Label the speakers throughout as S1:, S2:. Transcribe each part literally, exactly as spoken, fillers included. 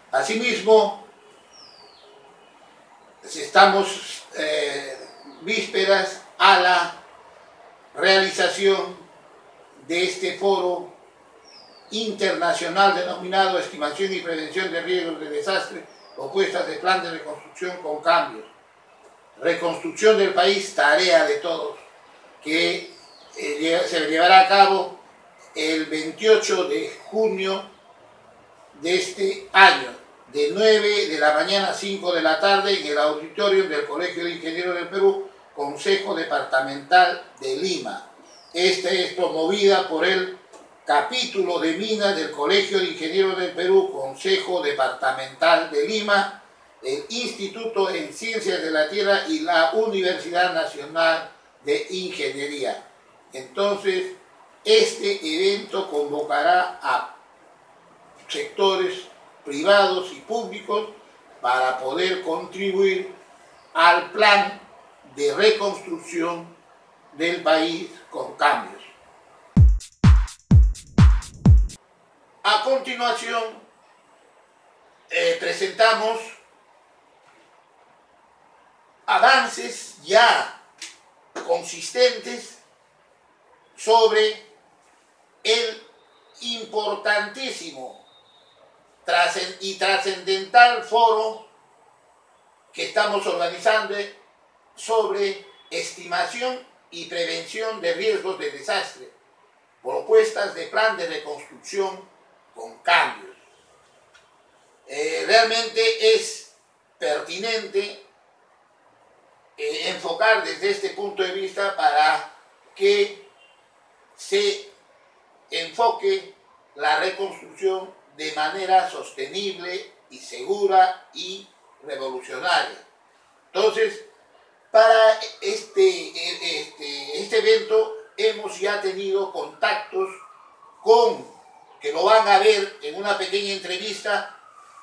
S1: Asimismo, estamos eh, vísperas a la realización de este foro internacional denominado Estimación y Prevención de Riesgos de Desastre, propuestas de plan de reconstrucción con cambios. Reconstrucción del país, tarea de todos, que eh, se llevará a cabo el veintiocho de junio de este año, de nueve de la mañana a cinco de la tarde, en el auditorio del Colegio de Ingenieros del Perú, Consejo Departamental de Lima. Esta es promovida por el capítulo de Minas del Colegio de Ingenieros del Perú, Consejo Departamental de Lima, el Instituto en Ciencias de la Tierra y la Universidad Nacional de Ingeniería. Entonces, este evento convocará a sectores privados y públicos para poder contribuir al plan de reconstrucción del país con cambios. A continuación, eh, presentamos avances ya consistentes sobre el importantísimo y trascendental foro que estamos organizando sobre estimación y prevención de riesgos de desastre, propuestas de plan de reconstrucción con cambios. Eh, realmente es pertinente eh, enfocar desde este punto de vista para que se enfoque la reconstrucción de manera sostenible y segura y revolucionaria. Entonces, para este, este, este evento hemos ya tenido contactos con, que lo van a ver en una pequeña entrevista,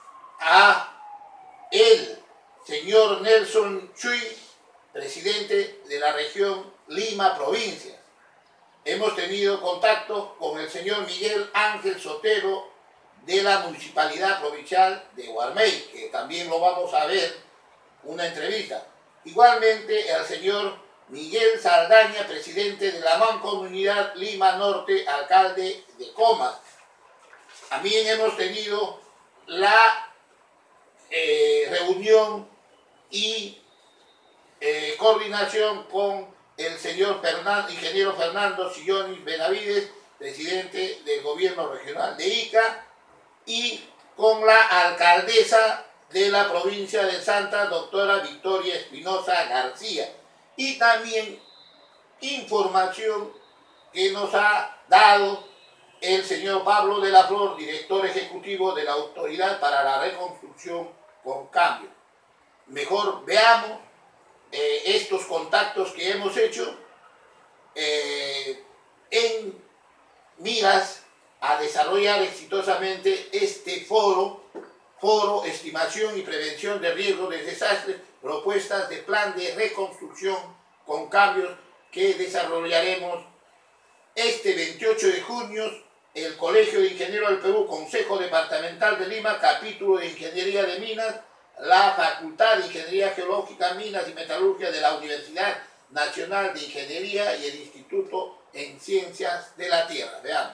S1: a el señor Nelson Chuy, presidente de la región Lima Provincia. Hemos tenido contacto con el señor Miguel Ángel Sotero de la Municipalidad Provincial de Huarmey, que también lo vamos a ver una entrevista. Igualmente al señor Miguel Saldaña, presidente de la Mancomunidad Lima Norte, alcalde de Comas. También hemos tenido la eh, reunión y eh, coordinación con el señor Fernando, ingeniero Fernando Sillonis Benavides, presidente del gobierno regional de Ica, y con la alcaldesa de la provincia de Santa, doctora Victoria Espinosa García. Y también información que nos ha dado el señor Pablo de la Flor, director ejecutivo de la Autoridad para la Reconstrucción con Cambio. Mejor veamos eh, estos contactos que hemos hecho eh, en miras a desarrollar exitosamente este foro, foro Estimación y Prevención de Riesgos de Desastres, propuestas de plan de reconstrucción con cambios, que desarrollaremos este veintiocho de junio, el Colegio de Ingenieros del Perú, Consejo Departamental de Lima, capítulo de Ingeniería de Minas, la Facultad de Ingeniería Geológica, Minas y Metalurgia de la Universidad Nacional de Ingeniería y el Instituto en Ciencias de la Tierra. Veamos.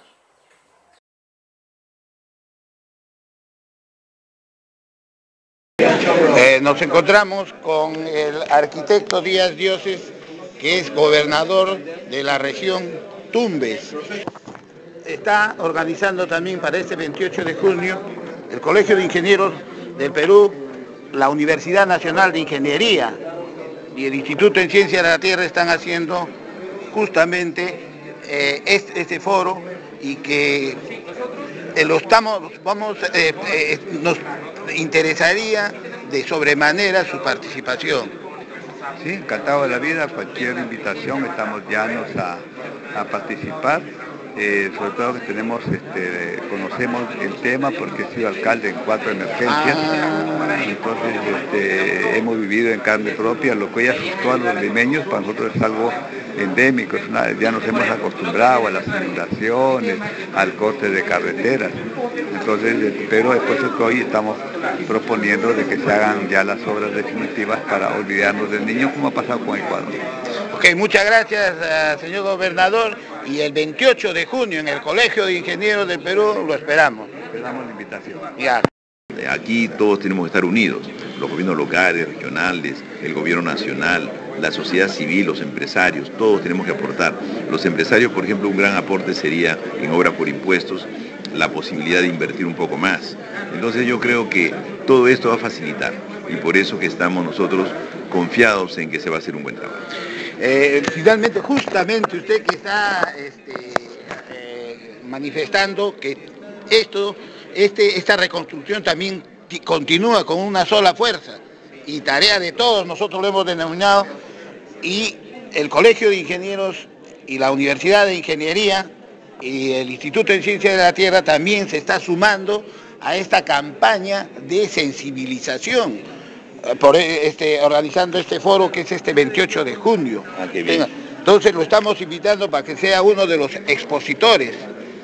S1: Eh, nos encontramos con el arquitecto Díaz Dioses, que es gobernador de la región Tumbes. Está organizando también para este veintiocho de junio el Colegio de Ingenieros del Perú, la Universidad Nacional de Ingeniería y el Instituto en Ciencias de la Tierra están haciendo justamente eh, este, este foro, y que eh, lo estamos, vamos, eh, eh, nos interesaría de sobremanera su participación.
S2: Sí, encantado de la vida, cualquier invitación, estamos llanos a, a participar, eh, sobre todo que tenemos, este, conocemos el tema porque he sido alcalde en cuatro emergencias, ah. entonces este, hemos vivido en carne propia, lo que hoy asustó a los limeños, para nosotros es algo endémico, es una, ya nos hemos acostumbrado a las inundaciones, al corte de carreteras. Entonces, pero después es que hoy estamos proponiendo de que se hagan ya las obras definitivas para olvidarnos del niño, como ha pasado con Ecuador.
S1: Ok, muchas gracias, uh, señor gobernador, y el veintiocho de junio en el Colegio de Ingenieros del Perú lo esperamos.
S2: Esperamos la invitación.
S1: Ya.
S3: Aquí todos tenemos que estar unidos, los gobiernos locales, regionales, el gobierno nacional, la sociedad civil, los empresarios, todos tenemos que aportar. Los empresarios, por ejemplo, un gran aporte sería en obras por impuestos, la posibilidad de invertir un poco más. Entonces yo creo que todo esto va a facilitar y por eso que estamos nosotros confiados en que se va a hacer un buen trabajo.
S1: Eh, finalmente, justamente usted que está este, eh, manifestando que esto, este, esta reconstrucción también continúa con una sola fuerza y tarea de todos, nosotros lo hemos denominado, y el Colegio de Ingenieros y la Universidad de Ingeniería y el Instituto de Ciencias de la Tierra también se está sumando a esta campaña de sensibilización, por este, organizando este foro que es este veintiocho de junio.
S3: Ah, qué bien.
S1: Entonces lo estamos invitando para que sea uno de los expositores,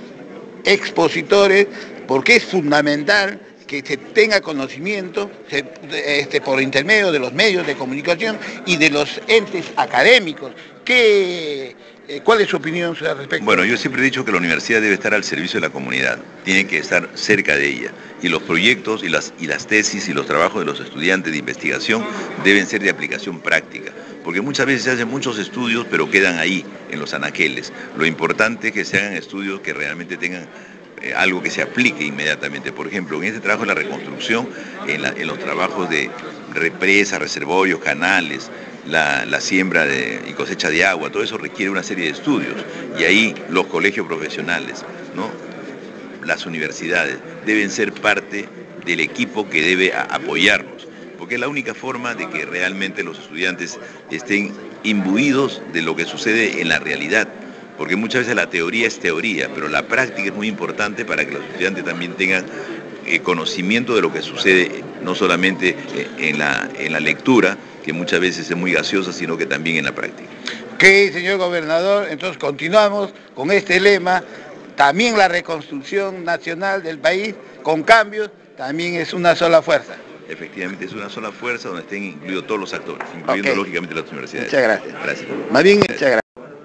S1: expositores, porque es fundamental que se tenga conocimiento se, este, por intermedio de los medios de comunicación y de los entes académicos. ¿Qué, eh, ¿Cuál es su opinión al respecto?
S3: Bueno, yo siempre he dicho que la universidad debe estar al servicio de la comunidad, tiene que estar cerca de ella. Y los proyectos y las, y las tesis y los trabajos de los estudiantes de investigación deben ser de aplicación práctica. Porque muchas veces se hacen muchos estudios, pero quedan ahí, en los anaqueles. Lo importante es que se hagan estudios que realmente tengan eh, algo que se aplique inmediatamente. Por ejemplo, en este trabajo de la reconstrucción, en, la, en los trabajos de represas, reservorios, canales, la, la siembra de, y cosecha de agua, todo eso requiere una serie de estudios. Y ahí los colegios profesionales, ¿no?, las universidades, deben ser parte del equipo que debe a, apoyarnos. Porque es la única forma de que realmente los estudiantes estén imbuidos de lo que sucede en la realidad. Porque muchas veces la teoría es teoría, pero la práctica es muy importante para que los estudiantes también tengan eh, conocimiento de lo que sucede, no solamente eh, en, la, en la lectura, que muchas veces es muy gaseosa, sino que también en la práctica.
S1: Ok, señor gobernador, entonces continuamos con este lema. También la reconstrucción nacional del país, con cambios, también es una sola fuerza.
S3: Efectivamente, es una sola fuerza donde estén incluidos todos los actores, incluyendo
S1: okay.
S3: lógicamente las universidades.
S1: Muchas gracias.
S3: Gracias.
S1: Más bien, muchas gracias.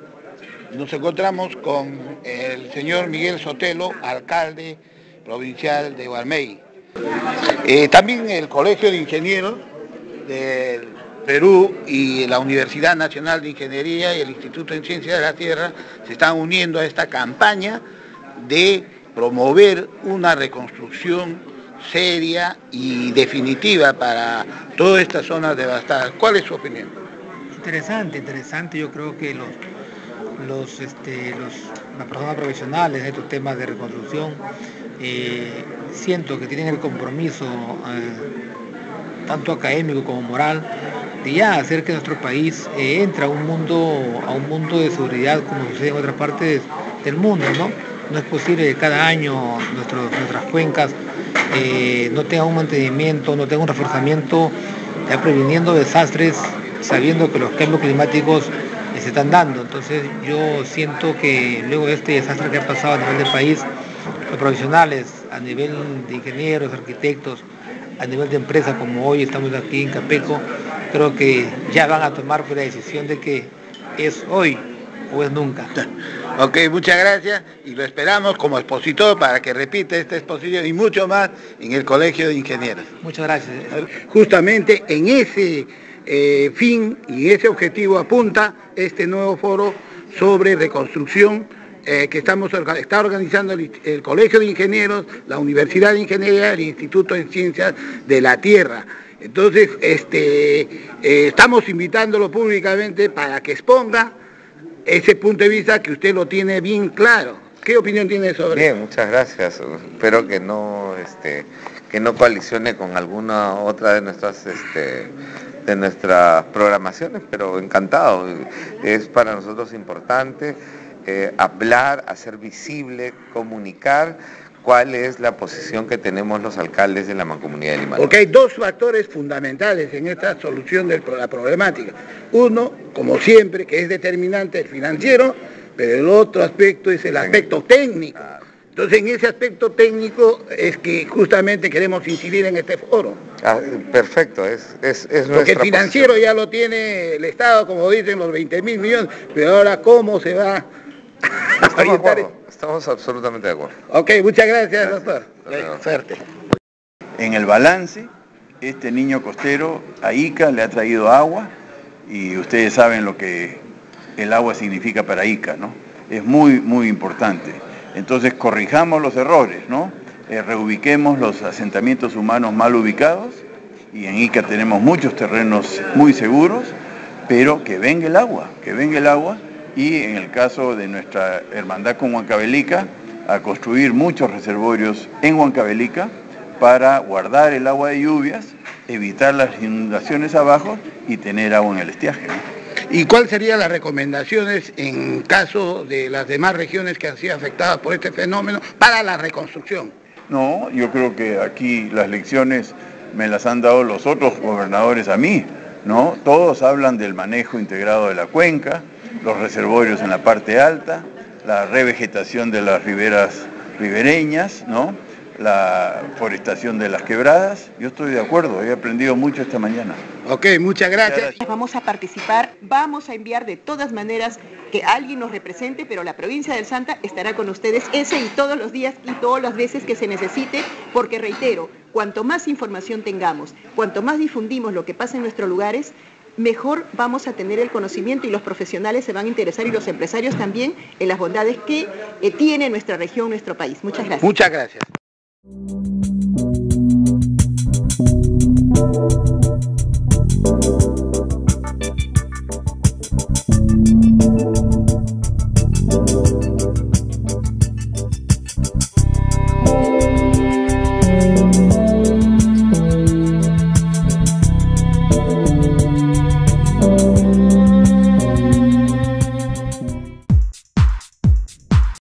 S1: Nos encontramos con el señor Miguel Sotelo, alcalde provincial de Guarmey. Eh, también el Colegio de Ingenieros del Perú y la Universidad Nacional de Ingeniería y el Instituto de Ciencias de la Tierra se están uniendo a esta campaña de promover una reconstrucción seria y definitiva para todas estas zonas devastadas. ¿Cuál es su opinión?
S4: Interesante, interesante. Yo creo que los, los, este, los, las personas profesionales en estos temas de reconstrucción eh, siento que tienen el compromiso eh, tanto académico como moral de ya hacer que nuestro país eh, entre a un mundo a un mundo de seguridad como sucede en otras partes del mundo, ¿no? No es posible que cada año nuestros, nuestras cuencas eh, no tengan un mantenimiento, no tengan un reforzamiento, ya previniendo desastres, sabiendo que los cambios climáticos eh, se están dando. Entonces yo siento que luego de este desastre que ha pasado a nivel del país, los profesionales a nivel de ingenieros, arquitectos, a nivel de empresa, como hoy estamos aquí en Capeco, creo que ya van a tomar la decisión de que es hoy o es nunca.
S1: Ok, muchas gracias y lo esperamos como expositor para que repita esta exposición y mucho más en el Colegio de Ingenieros.
S4: Muchas gracias.
S1: Justamente en ese eh, fin y ese objetivo apunta este nuevo foro sobre reconstrucción eh, que estamos, está organizando el, el Colegio de Ingenieros, la Universidad de Ingeniería y el Instituto de Ciencias de la Tierra. Entonces, este, eh, estamos invitándolo públicamente para que exponga ese punto de vista que usted lo tiene bien claro. ¿Qué opinión tiene sobre
S5: Bien, muchas gracias. Espero que no, este, que no coalicione con alguna otra de nuestras, este, de nuestras programaciones, pero encantado. Es para nosotros importante eh, hablar, hacer visible, comunicar cuál es la posición que tenemos los alcaldes de la Mancomunidad de Lima.
S1: Porque hay dos factores fundamentales en esta solución de la problemática. Uno, como siempre, que es determinante, el financiero, pero el otro aspecto es el aspecto técnico. Entonces, en ese aspecto técnico es que justamente queremos incidir en este foro.
S5: Ah, perfecto, es, es, es
S1: Porque el financiero
S5: posición.
S1: ya lo tiene el Estado, como dicen, los veinte mil millones, pero ahora ¿cómo se va a
S5: Estamos,
S1: orientar?
S5: de acuerdo, estamos absolutamente de acuerdo.
S1: Ok, muchas gracias,
S5: Gracias.
S1: doctor.
S5: Gracias.
S1: Suerte.
S6: En el balance, este niño costero a Ica le ha traído agua y ustedes saben lo que el agua significa para Ica, ¿no? Es muy, muy importante. Entonces corrijamos los errores, ¿no? Eh, reubiquemos los asentamientos humanos mal ubicados y en Ica tenemos muchos terrenos muy seguros, pero que venga el agua, que venga el agua y en el caso de nuestra hermandad con Huancavelica, a construir muchos reservorios en Huancavelica para guardar el agua de lluvias, evitar las inundaciones abajo y tener agua en el estiaje, ¿no?
S1: ¿Y cuáles serían las recomendaciones en caso de las demás regiones que han sido afectadas por este fenómeno para la reconstrucción?
S6: No, yo creo que aquí las lecciones me las han dado los otros gobernadores a mí, ¿no? Todos hablan del manejo integrado de la cuenca, los reservorios en la parte alta, la revegetación de las riberas ribereñas, ¿no? La forestación de las quebradas. Yo estoy de acuerdo, he aprendido mucho esta mañana.
S1: Ok, muchas gracias.
S6: Muchas gracias.
S7: Vamos a participar, vamos a enviar de todas maneras que alguien nos represente, pero la provincia del Santa estará con ustedes ese y todos los días y todas las veces que se necesite, porque reitero, cuanto más información tengamos, cuanto más difundimos lo que pasa en nuestros lugares, mejor vamos a tener el conocimiento y los profesionales se van a interesar y los empresarios también en las bondades que eh, tiene nuestra región, nuestro país. Muchas gracias.
S1: Muchas gracias.